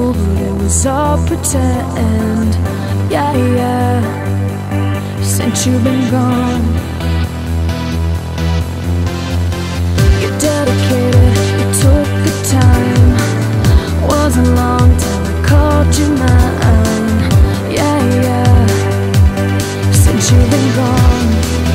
cool, but it was all pretend. Yeah, yeah, since you've been gone. You're dedicated, you took the time. Wasn't long till I called you mine. Yeah, yeah, since you've been gone.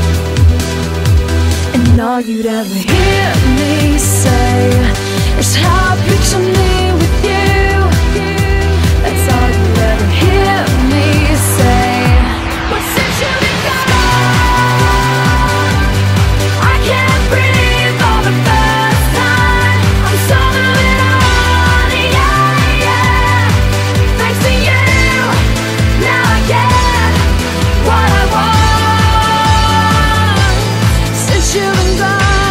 And all you'd ever hear me say is how I picture me with you. That's all you'd ever hear me say. But since you've been gone, I can't breathe for the first time. I'm so moving on, yeah, yeah. Thanks to you, now I get what I want. Since you've been gone.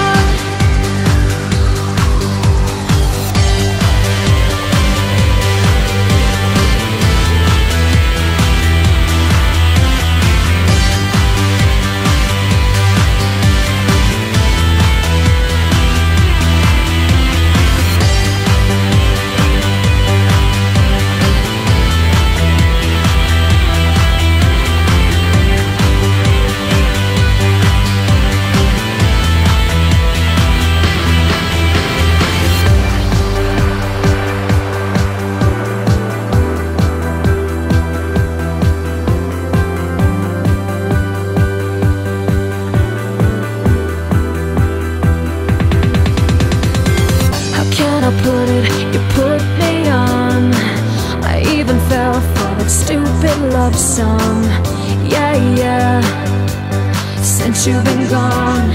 I put it, you put me on. I even fell for that stupid love song. Yeah, yeah, since you've been gone.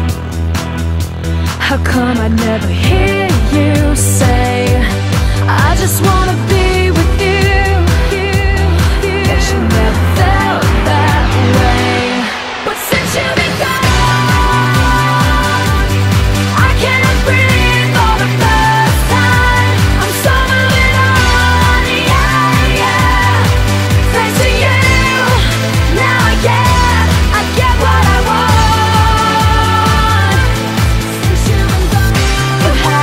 How come I never hear you say I just wanna be with you? Guess you never felt that way. But since you've been gone, I can't breathe for the first time. I'm so moving on, yeah, yeah. Thanks to you, now I get what I want. Since you've been gone, but how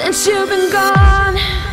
since you've been gone.